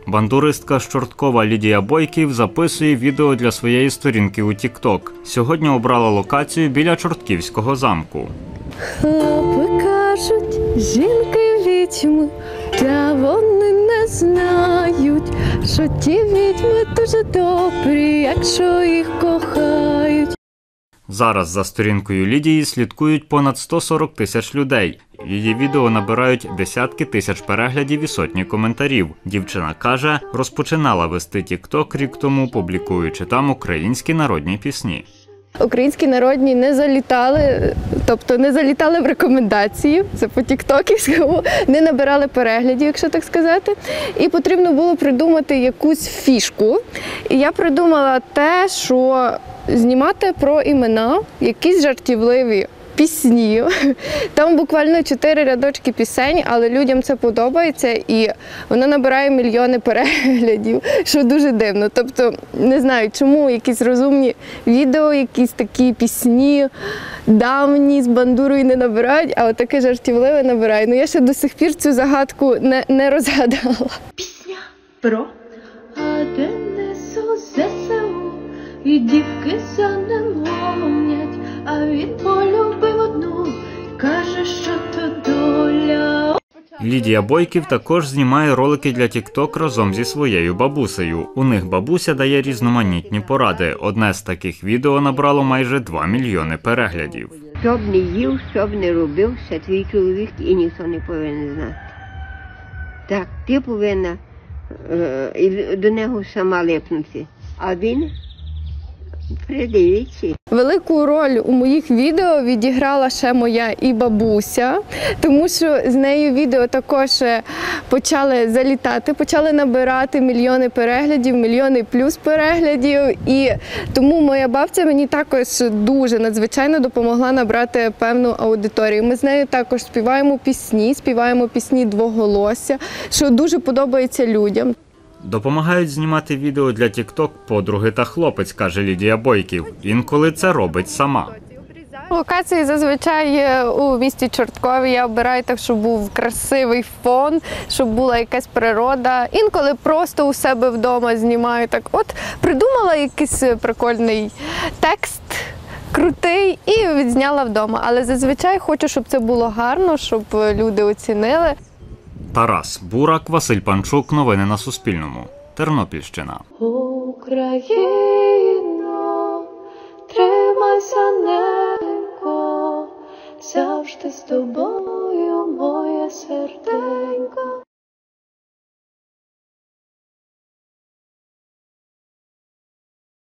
Бандуристка з Чорткова Лідія Бойків записує відео для своєї сторінки у TikTok. Сьогодні обрала локацію біля Чортківського замку. Хлопи кажуть, жінки відьми, та вони не знають, що ті відьми дуже добрі, якщо їх кохають. Зараз за сторінкою Лідії слідкують понад 140 тисяч людей. Її відео набирають десятки тисяч переглядів і сотні коментарів. Дівчина каже, розпочинала вести TikTok рік тому, публікуючи там українські народні пісні. Українські народні не залітали, тобто не залітали в рекомендації, це по тіктоківському, не набирали переглядів, якщо так сказати. І потрібно було придумати якусь фішку. І я придумала те, що знімати про імена, якісь жартівливі пісні. Там буквально 4 рядочки пісень, але людям це подобається і вона набирає мільйони переглядів, що дуже дивно. Тобто, не знаю, чому якісь розумні відео, якісь такі пісні давні з бандурою не набирають, а отаке жартівливе набирають. Ну я ще до сих пір цю загадку не розгадала. Пісня про АДНСУ, ЗСУ і дівки за ним гонять, а він полюбив одну, каже, що то доля. Лідія Бойків також знімає ролики для TikTok разом зі своєю бабусею. У них бабуся дає різноманітні поради. Одне з таких відео набрало майже 2 мільйони переглядів. Щоб не їв, щоб не робив, це твій чоловік і ніхто не повинен знати. Так, ти повинна до нього сама липнути, а він придивиться. Велику роль у моїх відео відіграла ще моя і бабуся, тому що з нею відео також почали залітати, почали набирати мільйони переглядів, мільйони плюс переглядів. І тому моя бабця мені також дуже надзвичайно допомогла набрати певну аудиторію. Ми з нею також співаємо пісні двоголосся, що дуже подобається людям. Допомагають знімати відео для TikTok подруги та хлопець, каже Лідія Бойків. Інколи це робить сама. Локації зазвичай у місті Чорткові я обираю так, щоб був красивий фон, щоб була якась природа. Інколи просто у себе вдома знімаю так. От придумала якийсь прикольний текст, крутий, і відзняла вдома. Але зазвичай хочу, щоб це було гарно, щоб люди оцінили. Тарас Бурак, Василь Панчук. Новини на Суспільному. Тернопільщина. Україно, тримайся, ненько, завжди з тобою моє серденько.